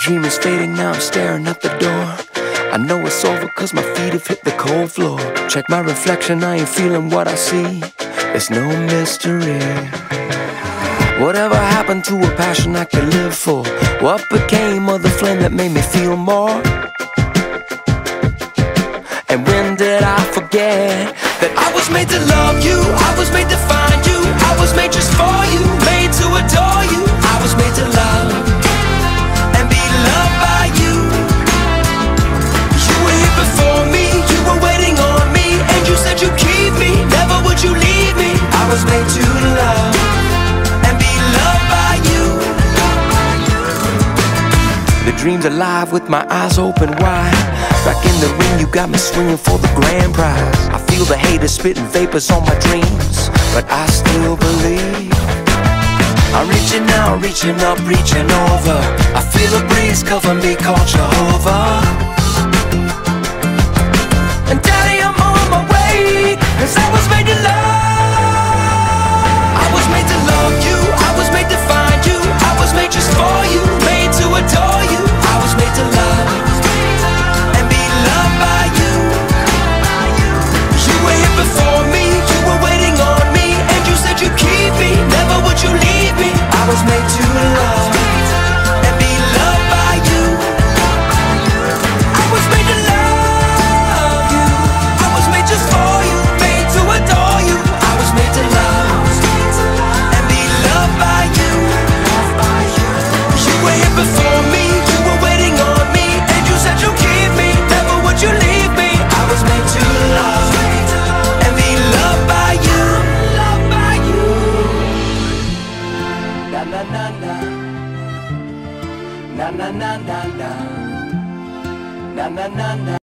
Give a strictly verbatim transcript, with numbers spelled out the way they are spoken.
dream is fading, now I'm staring at the door. I know it's over cause my feet have hit the cold floor. Check my reflection, I ain't feeling what I see. It's no mystery. Whatever happened to a passion I could live for? What became of the flame that made me feel more? And when did I forget that I was made to love you, I was made to find you, I was made just for you, made to adore you. I was made to love and be loved by you. You were here before me, you were waiting on me, and you said you'd keep me, never would you leave me. I was made to love and be loved by you. The dream's alive with my eyes open wide. Back in the ring, you got me swinging for the grand prize. I feel the haters spitting vapors on my dreams, but I still believe. I'm reaching out, reaching up, reaching over. I feel a breeze cover me, called Jehovah. And Daddy, I'm on my way, cause I was made to love. I was made to love you, I was made to find you, I was made just for you, made to adore you. I was made to love and be loved by you. You were here before me, you were waiting on me, and you said you'd keep me, never would you leave me. I was made to love and be loved by you. I was made to love you, I was made just for you, made to adore you. I was made to love and be loved by you. You were here before me, you were waiting on me, and you said you'd keep me, never would you leave me. I was made to love and be loved by you. Loved by you. Na na na na. Na na na na na. Na na na na.